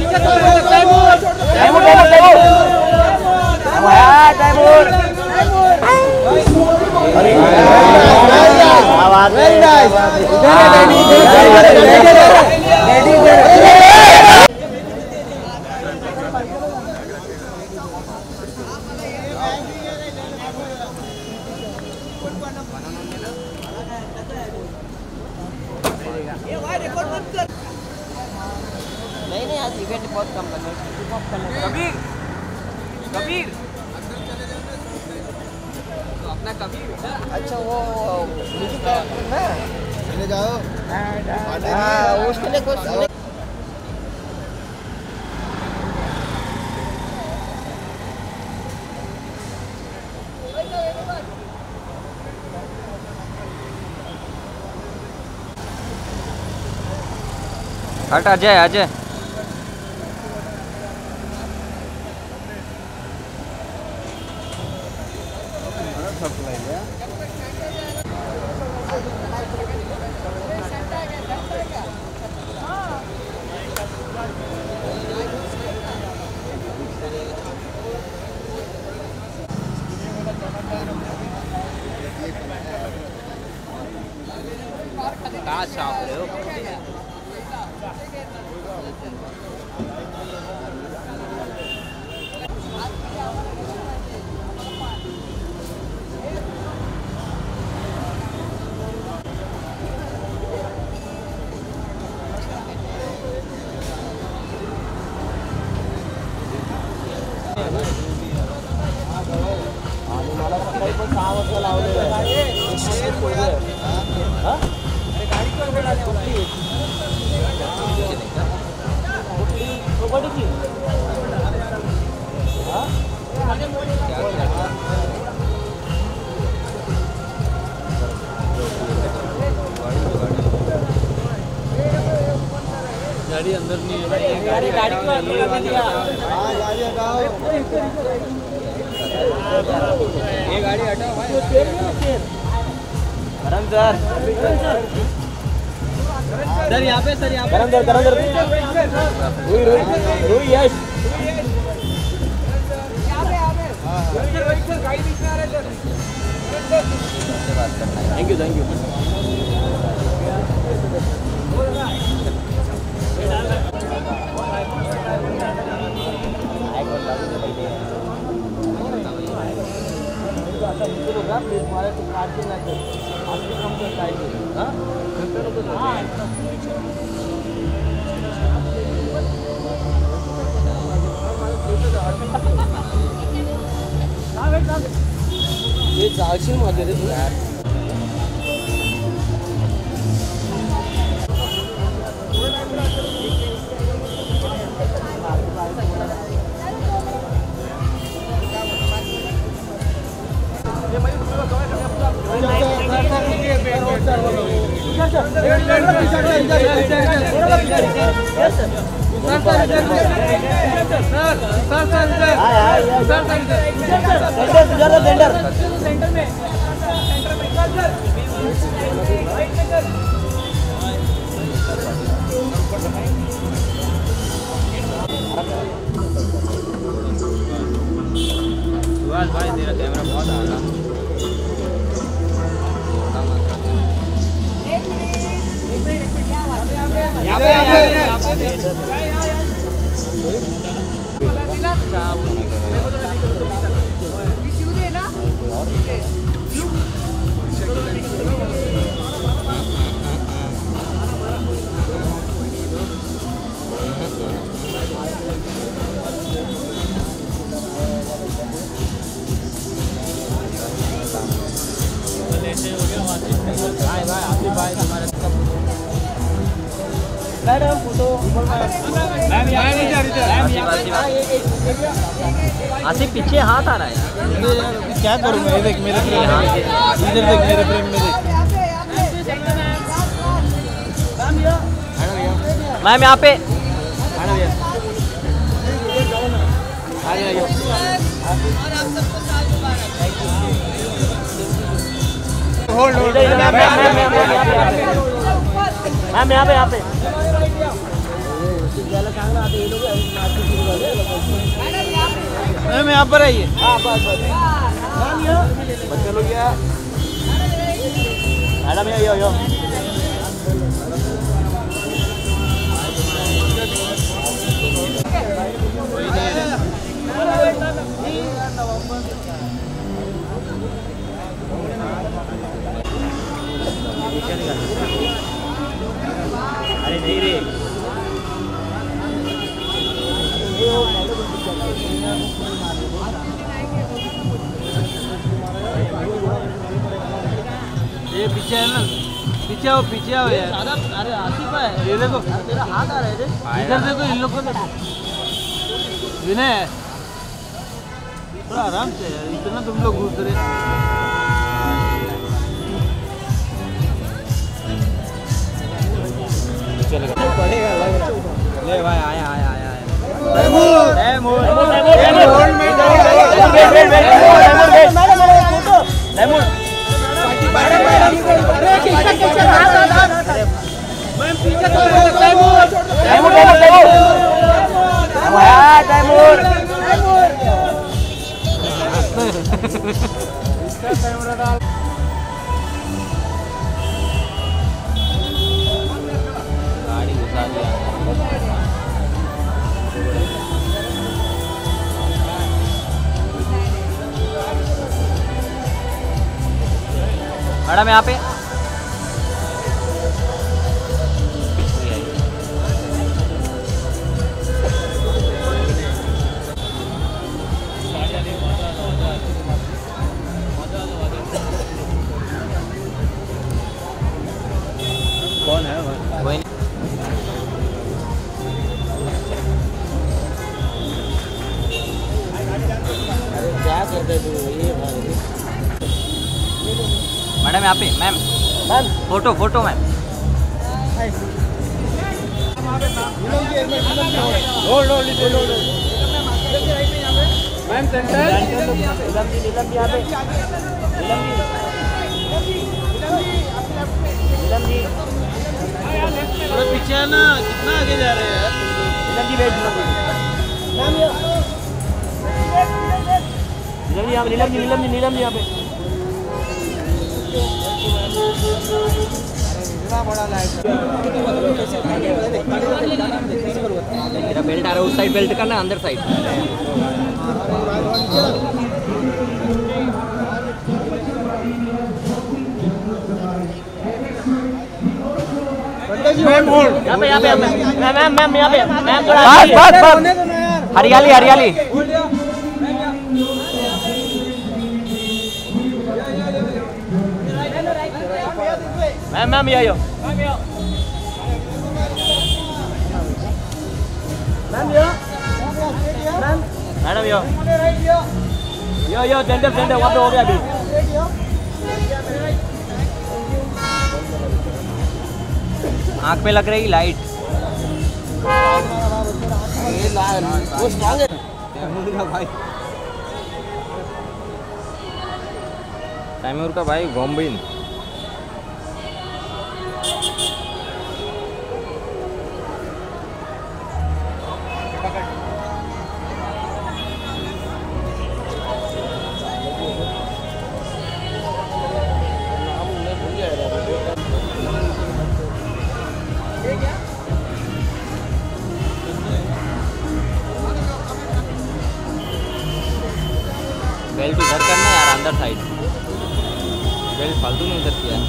नहीं आज इवेंट बहुत कम लगा। कबीर कबीर तो अपना कबीर। अच्छा वो ले जाओ। उसके लिए कुछ हट अजय अजय कहाँ छाप रहे हो? गाड़ी अंदर नहीं है। गाड़ी गाड़ी को अंदर कर दिया। हां गाड़ी हटाओ। ये गाड़ी हटाओ भाई। करम सर यहाँ पे सर यहाँ पे करम सर रुई यश थैंक यू ये साक्षी मत दे तू यार। भाई तेरा कैमरा बहुत आ रहा। आसिफ पीछे हाथ आ रहा है। क्या करूँ मैं? देख मेरे फ्रेम में, इधर देख मेरे फ्रेम में देख। मैम यहाँ पे मैम यहाँ पे मैम यहाँ पर आइए। हाँ बस बच्चे लोग क्या मैडम यो यो अरे नहीं रे ये पीछे है ना, पीछे आओ यार। अरे आसिफ है, ये देखो तेरा हाथ आ रहा है। इधर देखो इन लोग को देखो। विनय थोड़ा आराम से यार, इतना तुम लोग घूस रहे। ले भाई आया गाड़ी घुसा दिया। मैडम यहाँ पे कौन है वही क्या करते तू ये मैडम यहाँ पे ma'am photo ma'am ma'am centre थोड़ा पीछे है ना, कितना आगे जा रहे हैं यार। नीलम जी यहाँ पे मेरा बेल्ट आ रहा है, उस साइड बेल्ट करना, अंदर साइड। मैम यहाँ पे हरियाली मैम ये मैडम यो सेंटर वहाँ पे हो गया अभी। आँख पे लग रही लाइट। वो स्ट्रांग है भाई। तैमूर का भाई गोम्बिन। बेल्ट उधर करना यार, अंदर साइड बेल्ट फालतू में उधर किया।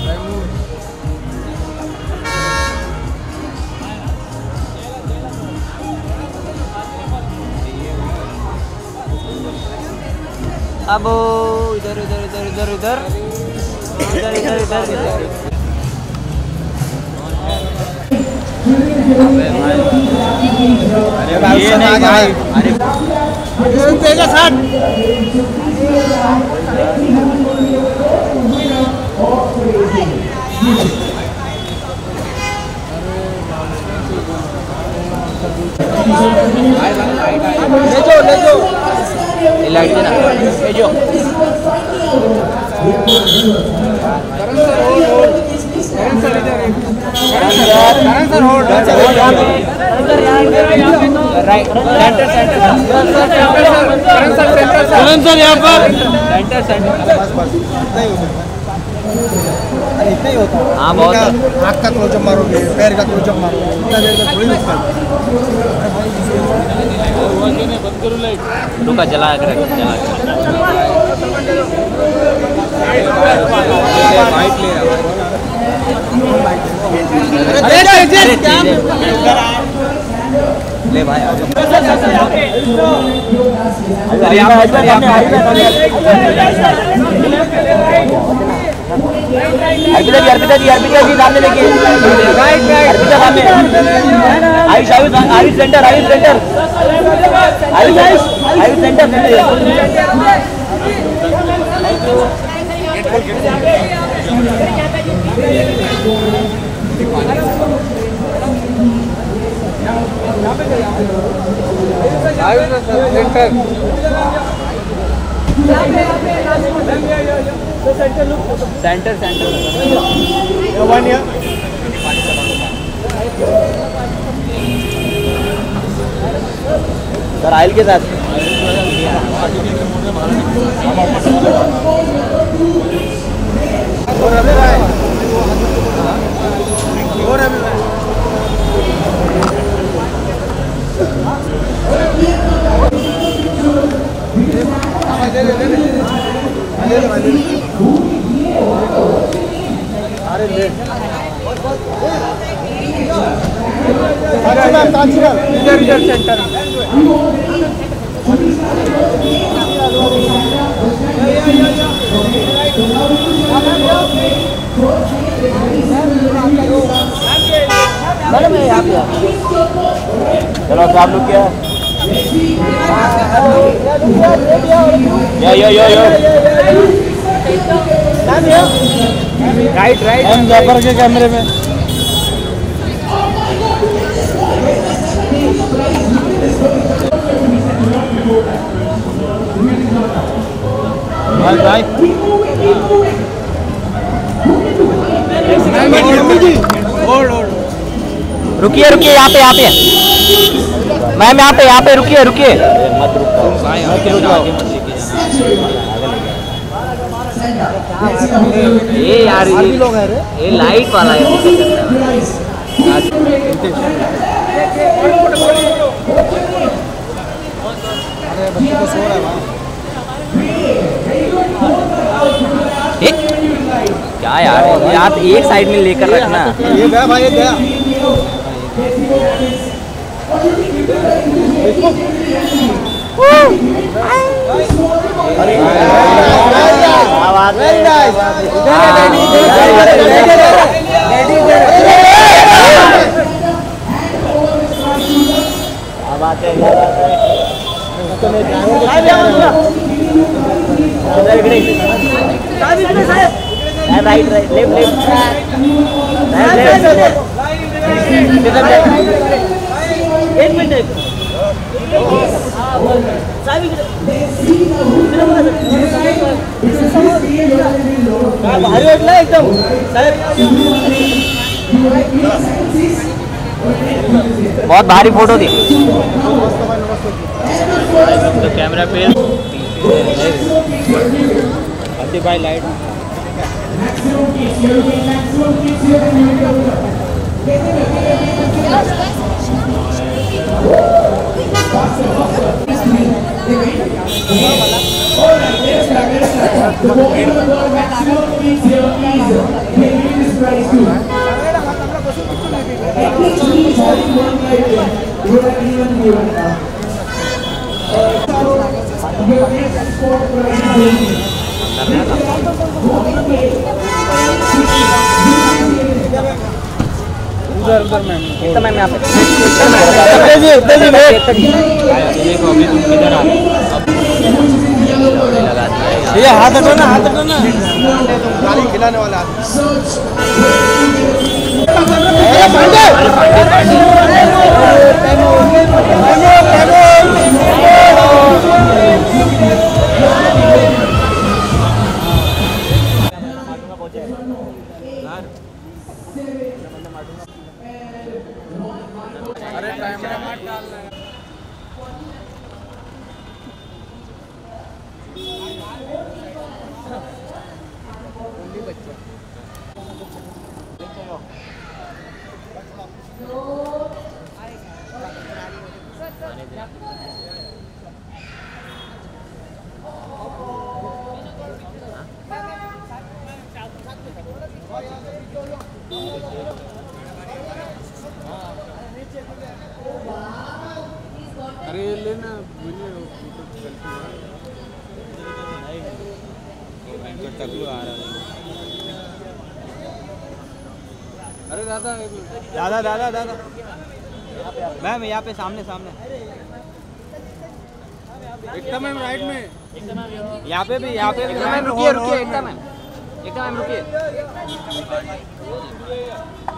अब इधर इधर इधर इधर इधर इधर इधर इधर इधर ये नहीं भाई। अरे तेजा साथ ले जो ये लाइट देना, ले जो करण सर इधर राइट सेंटर सेंटर सर यहाँ पर सेंटर सेंटर इतना ही होता है। हाँ बहुत आँख का क्लोजअप मारोगे, पैर का क्लोजअप मारोगे, इतना देर तक थोड़ी रुकता है। बंद करो लाइट। रुका जला कर जला ले भाई अर्पिता जी सामने देखिए अर्पिता सामने Ayush Ayush Ayush centre Ayush centre Ayush Ayush centre centre centre sir oil के साथ इधर सेंटर मैडम यहाँ पे चलो आप लोग क्या यो राइट राइट हम जाफर के कैमरे में भाई रुकिए रुकिए यहाँ पे मैम यहाँ पे रुकिए रुकिए मत रुको ये यार ये लाइट वाला है क्या यार आप एक साइड में लेकर रखना ये गया भाई, ये गया। Very nice. Right right left एक मिनट भारी वाटलं एकदम बहुत भारी फोटो थी तो कैमरा पे भाई लाइट उधर मैम कितना मैम यहाँ पे ये हाथ हटो ना गाली खिलाने वाला अरे ये लेना अरे दादा दादा दादा दादा मैम यहाँ पे सामने सामने एकता मैम राइट में यहाँ पे भी मैम रुकिए रुकिए एकता मैम रुकिए